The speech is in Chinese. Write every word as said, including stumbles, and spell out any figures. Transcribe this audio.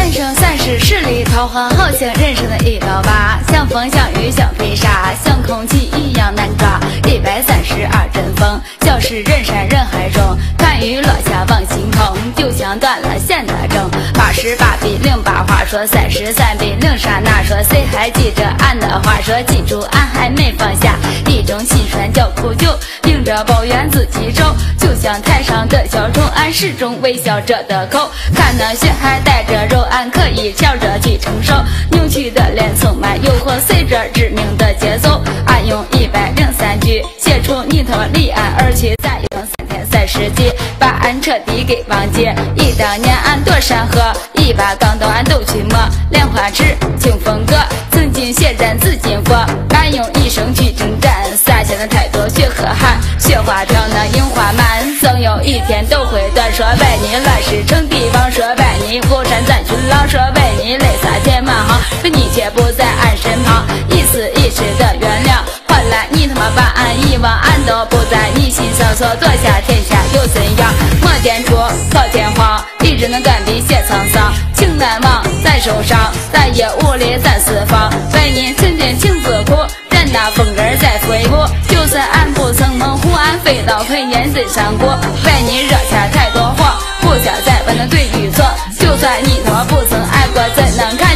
三生三世十里桃花，好像人生的一道疤，像风像雨像飞沙，像空气一样难抓。一百三十二阵风，消失人山人海中，看雨落下望星空，就像断了线的钟。八十八比零八话说，三十三比零刹那说，谁还记着俺的话说？记住俺还没放下，一种心酸叫苦酒，凭着抱怨自己走，就像台上的小丑，俺始终微笑着的口。看那血还带着肉，俺可以笑着去承受。扭曲的脸充满诱惑，随着致命的节奏，俺用一百零三句写出你他妈离俺而去，再用三天三十集把俺彻底给忘记。忆当年俺多山河，一把钢刀俺都去磨，莲花指清风格，曾经血战紫金佛，俺用一生去征战，洒下的太多血和汗，雪花飘那樱花满，总有一天都会断。说拜你乱世称帝王，说拜你孤山钻群狼，说拜你泪洒千万行，可你却不在俺身旁，一丝一世的原谅换来你他妈把俺遗忘，俺都不在你心上，说夺下天下又怎样？莫见出靠天荒，一直能干笔写沧桑，情难忘再受伤，再也无力再四方。为你曾经情自苦，任那风儿在飞舞，就算俺不曾猛虎，俺飞到喷烟最山谷。为你惹下太多祸，不想再问那对与错，就算你他妈不曾爱过，怎能看